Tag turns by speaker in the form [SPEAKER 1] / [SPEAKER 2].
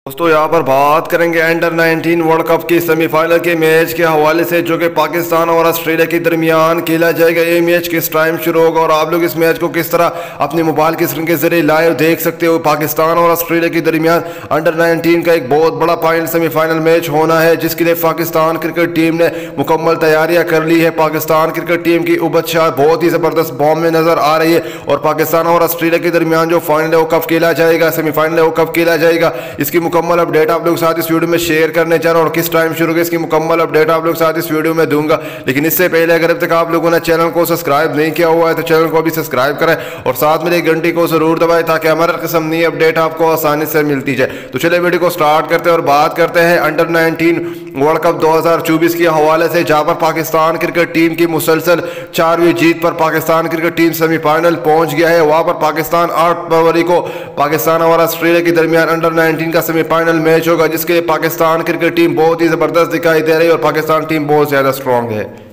[SPEAKER 1] दोस्तों यहाँ पर बात करेंगे अंडर 19 वर्ल्ड कप की सेमीफाइनल के मैच के हवाले से जो कि पाकिस्तान और ऑस्ट्रेलिया के दरमियान खेला जाएगा। ये मैच किस टाइम शुरू होगा और आप लोग इस मैच को किस तरह अपने मोबाइल की स्क्रीन के जरिए लाइव देख सकते हो। पाकिस्तान और ऑस्ट्रेलिया के दरमियान अंडर 19 का एक बहुत बड़ा फाइनल सेमीफाइनल मैच होना है, जिसके लिए पाकिस्तान क्रिकेट टीम ने मुकम्मल तैयारियां कर ली है। पाकिस्तान क्रिकेट टीम की उबतशाह बहुत ही जबरदस्त फॉर्म में नजर आ रही है और पाकिस्तान और ऑस्ट्रेलिया के दरमियान जो फाइनल है वो कब खेला जाएगा, सेमीफाइनल है वो कब खेला जाएगा, इसकी मुकम्मल अपडेट आप लोग के साथ इस वीडियो में शेयर करने जा रहा हूं और किस टाइम शुरू होगा इसकी मुकम्मल अपडेट आप लोग के साथ इस वीडियो में दूंगा। लेकिन इससे पहले अगर अब तक आप लोगों ने चैनल को सब्सक्राइब नहीं किया हुआ है तो चैनल को भी सब्सक्राइब करें और साथ में एक घंटी को जरूर दबाएं ताकि हमारे किस्म नई अपडेट आपको आसानी से मिलती जाए। तो चलिए वीडियो को स्टार्ट करते हैं और बात करते हैं अंडर 19 वर्ल्ड कप 2024 के हवाले से, जहां पर पाकिस्तान क्रिकेट टीम की मुसलसल 4वीं जीत पर पाकिस्तान क्रिकेट टीम सेमीफाइनल पहुंच गया है। वहां पर पाकिस्तान 8 फरवरी को पाकिस्तान और ऑस्ट्रेलिया के दरमियान अंडर 19 का सेमीफाइनल मैच होगा, जिसके लिए पाकिस्तान क्रिकेट टीम बहुत ही जबरदस्त दिखाई दे रही है और पाकिस्तान टीम बहुत ज्यादा स्ट्रांग है।